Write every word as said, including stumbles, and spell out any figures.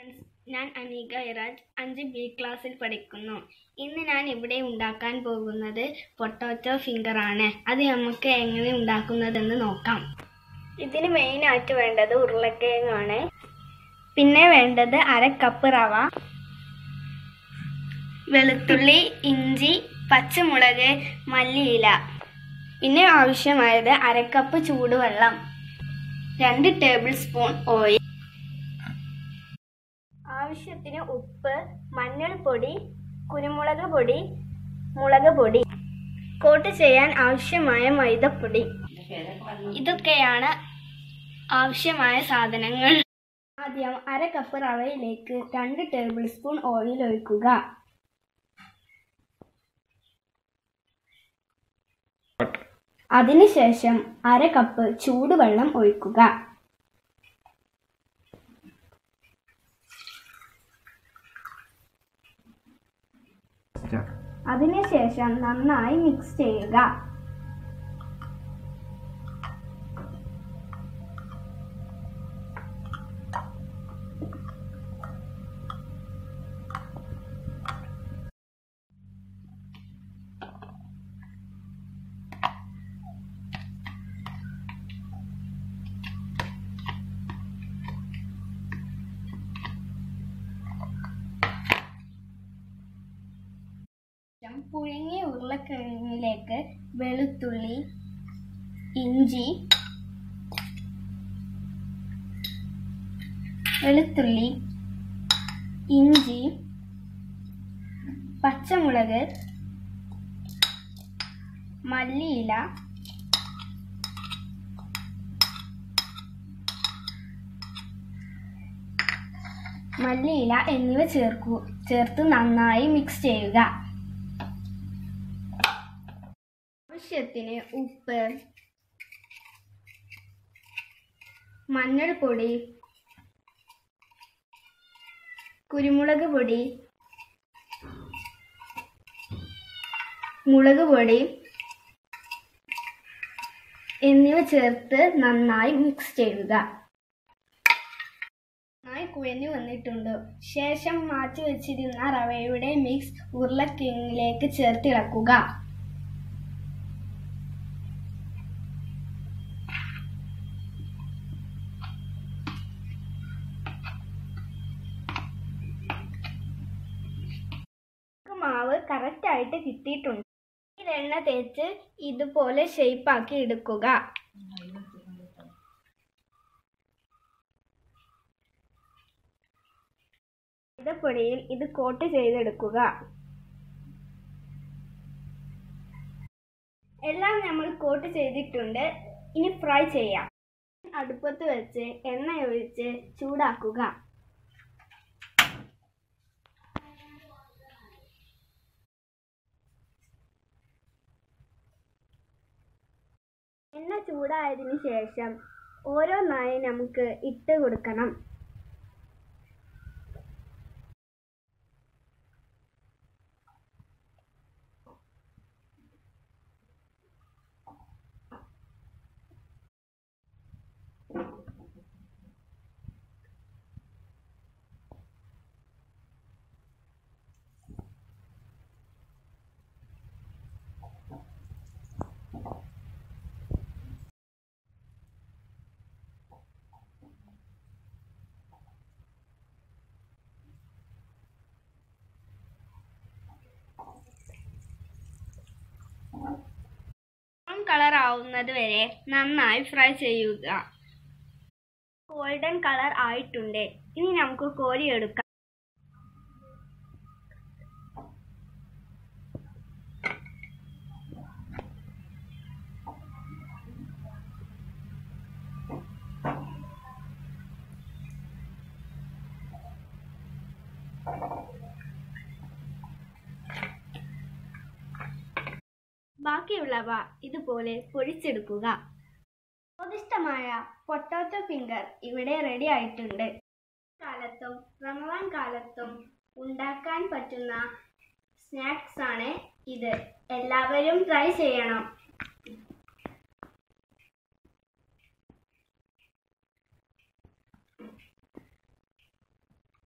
Friends, ഞാൻ അനീക Iraj അഞ്ച് B ക്ലാസ്സിൽ പഠിക്കുന്നു. ഇന്ന് ഞാൻ ഇവിടെ ഉണ്ടാക്കാൻ പോകുന്നത് പൊട്ടാറ്റോ ഫിംഗർ ആണ്. അത് നമുക്ക് എങ്ങനെ ഉണ്ടാക്കുന്നതെന്ന് നോക്കാം. ഇതിന് മെയിനായിട്ട് വേണ്ടത് ഉരുളക്കിഴങ്ങാണ്. പിന്നെ വേണ്ടത് അര കപ്പ് റവ, വെളുത്തുള്ളി, ഇഞ്ചി, പച്ചമുളക്, മല്ലിയില. പിന്നെ ആവശ്യമായത് അര കപ്പ് ചൂടുവെള്ളം, രണ്ട് ടേബിൾ സ്പൂൺ ഓയിൽ, ആവശ്യത്തിന് ഉപ്പ്, മഞ്ഞൾപ്പൊടി, കുരുമുളക് പൊടി, മുളക് പൊടി, കോട്ട് ചെയ്യാൻ ആവശ്യമായ മൈദപ്പൊടി. ഇതൊക്കെയാണ് ആവശ്യമായ സാധനങ്ങൾ. ആദ്യം അര കപ്പ് റവയിലേക്ക് രണ്ട് ടേബിൾ സ്പൂൺ ഓയിൽ ഒഴിക്കുക. അതിനുശേഷം അര കപ്പ് ചൂടുവെള്ളം ഒഴിക്കുക. അതിനുശേഷം നന്നായി മിക്സ് ചെയ്യുക. പുഴുങ്ങിയ ഉരുളക്കിഴങ്ങിലേക്ക് വെളുത്തുള്ളി, ഇഞ്ചി, വെളുത്തുള്ളി ഇഞ്ചി പച്ചമുളക്, മല്ലിയില, മല്ലിയില എന്നിവ ചേർക്കൂ ചേർത്ത് നന്നായി മിക്സ് ചെയ്യുക. ആവശ്യത്തിന് ഉപ്പ്, മഞ്ഞൾപ്പൊടി, കുരുമുളക് പൊടി, മുളക് പൊടി എന്നിവ ചേർത്ത് നന്നായി മിക്സ് ചെയ്യുക. നന്നായി കുഴഞ്ഞു വന്നിട്ടുണ്ട്. ശേഷം മാറ്റി വെച്ചിരുന്ന റവയുടെ മിക്സ് ഉരുളക്കിഴങ്ങിലേക്ക് ചേർത്ത് ഇളക്കുക. മാവ് കറക്റ്റ് ആയിട്ട് കിട്ടിയിട്ടുണ്ട്. ഈ എണ്ണ തേച്ച് ഇതുപോലെ ഷേപ്പാക്കി എടുക്കുക. മൈദപ്പൊടിയിൽ ഇത് കോട്ട് ചെയ്തെടുക്കുക. എല്ലാം നമ്മൾ കോട്ട് ചെയ്തിട്ടുണ്ട്. ഇനി ഫ്രൈ ചെയ്യാം. അടുപ്പത്ത് വെച്ച് എണ്ണ ഒഴിച്ച് ചൂടാക്കുക. എണ്ണ ചൂടായതിനു ശേഷം ഓരോന്നായി നമുക്ക് ഇട്ട് കൊടുക്കണം. ബ്രൗൺ കളർ ആവുന്നത് വരെ നന്നായി ഫ്രൈ ചെയ്യുക. ഗോൾഡൻ കളർ ആയിട്ടുണ്ട്. ഇനി നമുക്ക് കോരിയെടുക്കാം. ബാക്കിയുള്ളവ ഇതുപോലെ പൊടിച്ചെടുക്കുക. സ്വാദിഷ്ടമായ പൊട്ടാറ്റോ ഫിംഗർ ഇവിടെ റെഡി ആയിട്ടുണ്ട്. കാലത്തും റമദാൻ കാലത്തും ഉണ്ടാക്കാൻ പറ്റുന്ന സ്നാക്സ് ആണ് ഇത്. എല്ലാവരും ട്രൈ ചെയ്യണം.